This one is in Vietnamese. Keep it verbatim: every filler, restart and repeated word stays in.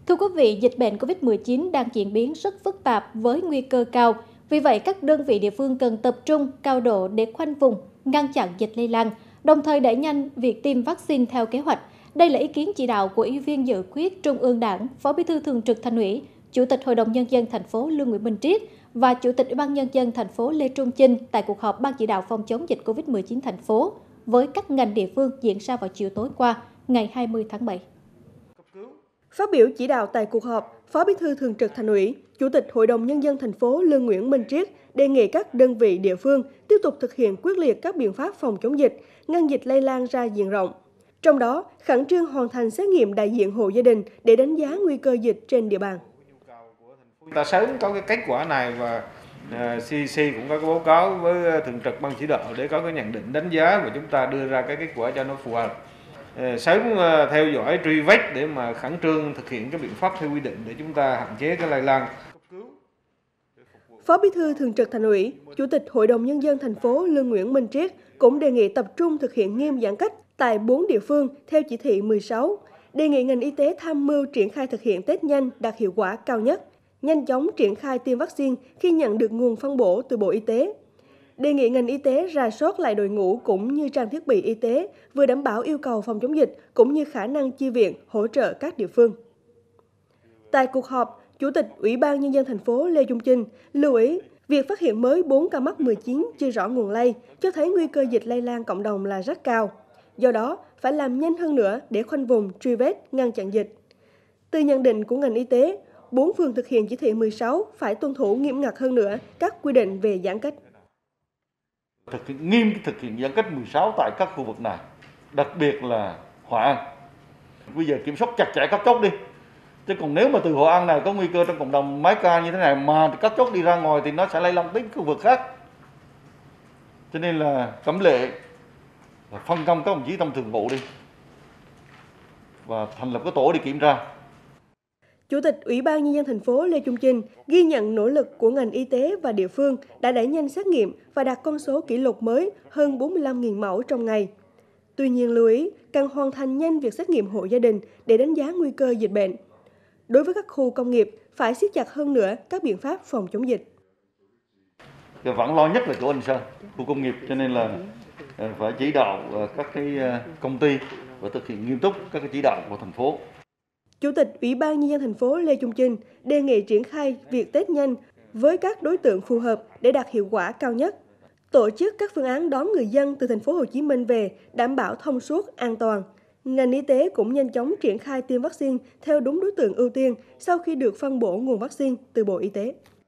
Thưa quý vị, dịch bệnh Covid mười chín đang diễn biến rất phức tạp với nguy cơ cao. Vì vậy, các đơn vị địa phương cần tập trung cao độ để khoanh vùng, ngăn chặn dịch lây lan, đồng thời đẩy nhanh việc tiêm vaccine theo kế hoạch. Đây là ý kiến chỉ đạo của Ủy viên Dự khuyết Trung ương Đảng, Phó Bí thư Thường trực Thành ủy, Chủ tịch Hội đồng Nhân dân thành phố Lương Nguyễn Minh Triết và Chủ tịch Ủy ban Nhân dân thành phố Lê Trung Chinh tại cuộc họp Ban chỉ đạo phòng chống dịch Covid mười chín thành phố với các ngành địa phương diễn ra vào chiều tối qua, ngày hai mươi tháng bảy. Phát biểu chỉ đạo tại cuộc họp, Phó Bí thư Thường trực Thành ủy, Chủ tịch Hội đồng Nhân dân thành phố Lương Nguyễn Minh Triết đề nghị các đơn vị địa phương tiếp tục thực hiện quyết liệt các biện pháp phòng chống dịch, ngăn dịch lây lan ra diện rộng. Trong đó, khẩn trương hoàn thành xét nghiệm đại diện hộ gia đình để đánh giá nguy cơ dịch trên địa bàn. Chúng ta sớm có cái kết quả này và xê đê xê cũng có cái báo cáo với Thường trực Ban chỉ đạo để có cái nhận định đánh giá và chúng ta đưa ra cái kết quả cho nó phù hợp. Sớm theo dõi truy vết để mà khẩn trương thực hiện cái biện pháp theo quy định để chúng ta hạn chế cái lây lan. Phó Bí thư Thường trực Thành ủy, Chủ tịch Hội đồng Nhân dân thành phố Lương Nguyễn Minh Triết cũng đề nghị tập trung thực hiện nghiêm giãn cách tại bốn địa phương theo chỉ thị mười sáu, đề nghị ngành y tế tham mưu triển khai thực hiện test nhanh đạt hiệu quả cao nhất, nhanh chóng triển khai tiêm vaccine khi nhận được nguồn phân bổ từ Bộ Y tế. Đề nghị ngành y tế rà soát lại đội ngũ cũng như trang thiết bị y tế, vừa đảm bảo yêu cầu phòng chống dịch cũng như khả năng chi viện, hỗ trợ các địa phương. Tại cuộc họp, Chủ tịch Ủy ban Nhân dân thành phố Lê Trung Chinh lưu ý việc phát hiện mới bốn ca mắc mười chín chưa rõ nguồn lây cho thấy nguy cơ dịch lây lan cộng đồng là rất cao. Do đó, phải làm nhanh hơn nữa để khoanh vùng, truy vết, ngăn chặn dịch. Từ nhận định của ngành y tế, bốn phường thực hiện chỉ thị mười sáu phải tuân thủ nghiêm ngặt hơn nữa các quy định về giãn cách. Thực hiện nghiêm thực hiện giãn cách mười sáu tại các khu vực này, đặc biệt là Hội An. Bây giờ kiểm soát chặt chẽ các chốt đi. Chứ còn nếu mà từ Hội An này có nguy cơ trong cộng đồng mấy ca như thế này mà các chốt đi ra ngoài thì nó sẽ lây lan đến khu vực khác. Cho nên là Cẩm Lệ phân công các đồng chí trong thường vụ đi và thành lập cái tổ đi kiểm tra. Chủ tịch Ủy ban Nhân dân thành phố Lê Trung Chinh ghi nhận nỗ lực của ngành y tế và địa phương đã đẩy nhanh xét nghiệm và đạt con số kỷ lục mới hơn bốn mươi lăm nghìn mẫu trong ngày. Tuy nhiên lưu ý, cần hoàn thành nhanh việc xét nghiệm hộ gia đình để đánh giá nguy cơ dịch bệnh. Đối với các khu công nghiệp, phải siết chặt hơn nữa các biện pháp phòng chống dịch. Vẫn lo nhất là chỗ Anh Sơn, khu công nghiệp, cho nên là phải chỉ đạo các cái công ty và thực hiện nghiêm túc các cái chỉ đạo của thành phố. Chủ tịch Ủy ban Nhân dân thành phố Lê Trung Chinh đề nghị triển khai việc test nhanh với các đối tượng phù hợp để đạt hiệu quả cao nhất. Tổ chức các phương án đón người dân từ thành phố Hồ Chí Minh về đảm bảo thông suốt, an toàn. Ngành y tế cũng nhanh chóng triển khai tiêm vaccine theo đúng đối tượng ưu tiên sau khi được phân bổ nguồn vaccine từ Bộ Y tế.